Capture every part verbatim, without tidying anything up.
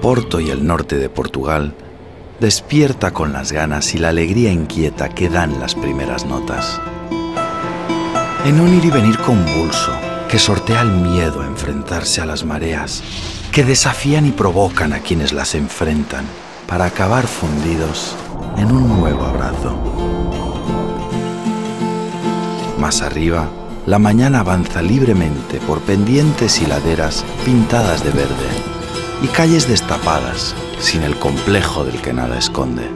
Porto y el norte de Portugal, despierta con las ganas y la alegría inquieta que dan las primeras notas. En un ir y venir convulso que sortea el miedo a enfrentarse a las mareas, que desafían y provocan a quienes las enfrentan para acabar fundidos en un nuevo abrazo. Más arriba, la mañana avanza libremente por pendientes y laderas pintadas de verde y calles destapadas sin el complejo del que nada esconde.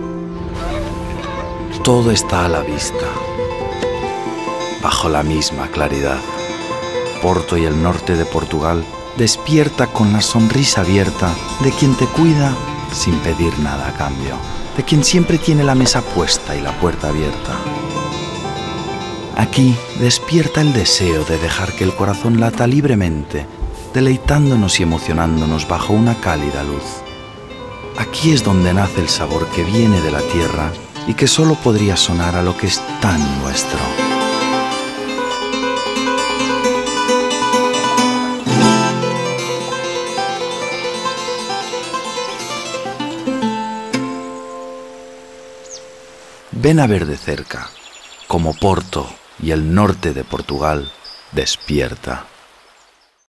Todo está a la vista, bajo la misma claridad. Porto y el norte de Portugal despierta con la sonrisa abierta de quien te cuida sin pedir nada a cambio, de quien siempre tiene la mesa puesta y la puerta abierta. Aquí despierta el deseo de dejar que el corazón lata libremente, deleitándonos y emocionándonos bajo una cálida luz. Aquí es donde nace el sabor que viene de la tierra y que solo podría sonar a lo que es tan nuestro. Ven a ver de cerca cómo Porto y el norte de Portugal despierta.